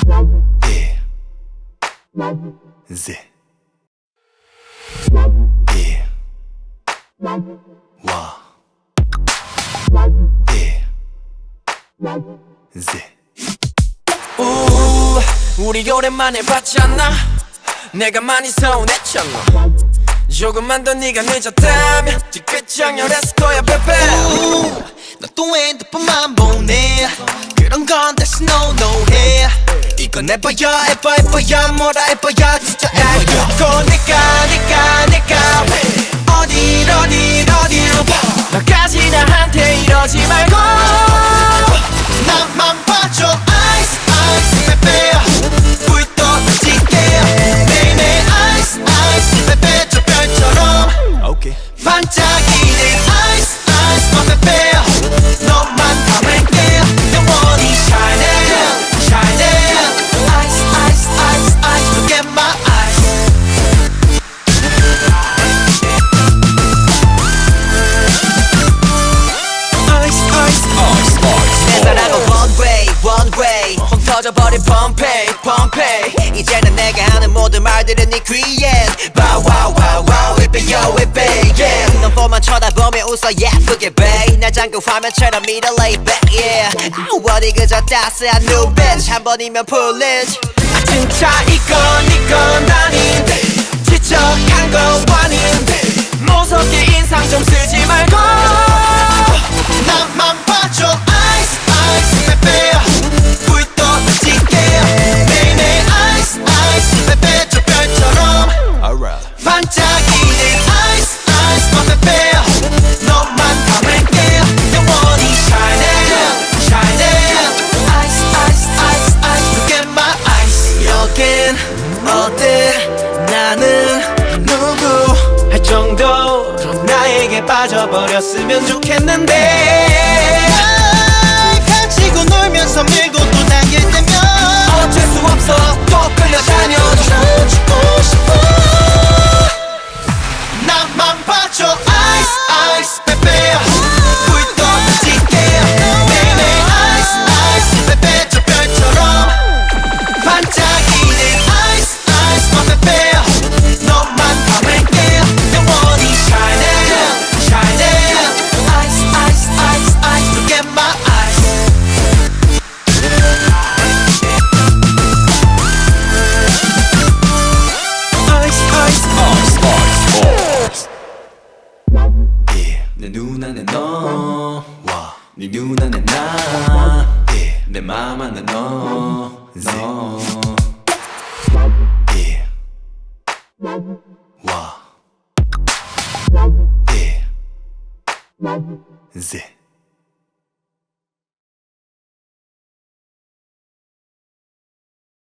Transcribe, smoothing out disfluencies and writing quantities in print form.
Yeah. Z. Yeah. 와. Yeah. Z. 우리 오랜만에 봤잖아. 내가 많이 서운했잖아. 조금만 더 네가 늦었다면 뒤끝 정렬했을 거야 베베. 너 또 핸드폰만 보내. 그런 건 다시 no 해. 이건 에버야 에버야 뭐라 에버야 진짜 에버야. 또 내가 어디로 봐. 너까지 나한테 이러지 말고 나만 봐줘 아이스 아이스 베베. 불 떠지게 매일매일 아이스 아이스 베베. 저 별처럼 오케이. 반짝이는 아이스 아이스 마 베베. 너만 담을게 영원히 shining shining. Ice ice ice ice look at my eyes. Ice ice ice ice. 내 사랑은 one way 펑 터져버린 Pompeii. 이제는 내가 하는 모든 말들은 네 귀엔 Bow wow wow wow it be yo it be yeah. 넌 뻔만 쳐다보며 웃어 예쁘게 babe. 날 잠그 화면처럼 믿어 lay back yeah. 어디 그저 따스한 눈빛 한 번이면 풀리지. 진짜 이건 아닌데 지적한 거 아닌데 무섭게 인상 좀 쓰지 말고 나만 봐줘 ice ice baby. 불 떠지게 매일매일 ice ice baby. 저 별처럼 Alright. 반짝이는 ice ice my baby. 너만 담을게 영원히 shining shining. Ice ice ice ice look at my eyes. 여긴 어때 나는 누구 할 정도로 나에게 빠져버렸으면 좋겠는데 가지고 놀면서 밀고 또 당길 때면 어쩔 수 없어 또 끌려다녀. 멈추고 싶어. 나만 봐줘 ice ice baby. 불 떠지게 매일매일 ice ice baby. 저 별처럼 반짝이는 ice ice my baby. 너만 담을게 영원히 shining shining. Ice ice ice ice look at my eyes. Ice ice ice ice. Yeah. 내 눈 안에 너. 와. 네 눈 안에 나. Yeah. 내 맘 안에 너. 너. Yeah. 와. Yeah. Z.